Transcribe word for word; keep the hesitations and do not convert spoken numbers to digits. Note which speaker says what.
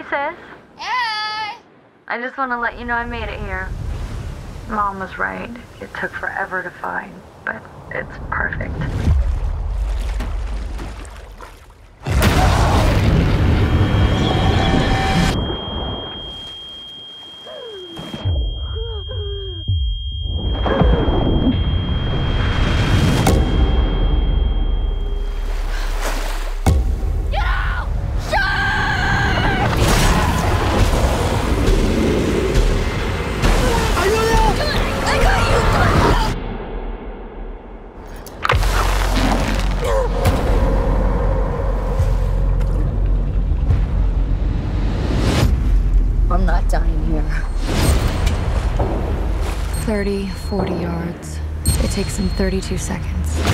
Speaker 1: sis.
Speaker 2: Hey!
Speaker 1: I just want to let you know I made it here. Mom was right. It took forever to find, but it's perfect.
Speaker 2: I'm not dying here.
Speaker 3: thirty, forty yards. It takes them thirty-two seconds.